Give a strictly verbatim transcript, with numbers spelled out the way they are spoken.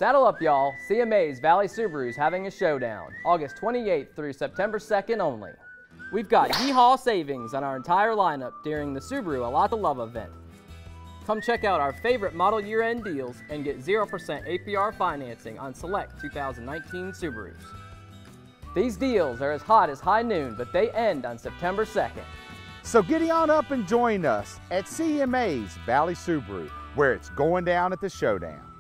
Saddle up, y'all. C M A's Valley Subaru is having a showdown, August twenty-eighth through September second only. We've got yee-haw savings on our entire lineup during the Subaru A Lot to Love event. Come check out our favorite model year-end deals and get zero percent A P R financing on select two thousand nineteen Subarus. These deals are as hot as high noon, but they end on September second. So giddy on up and join us at C M A's Valley Subaru, where it's going down at the Showdown.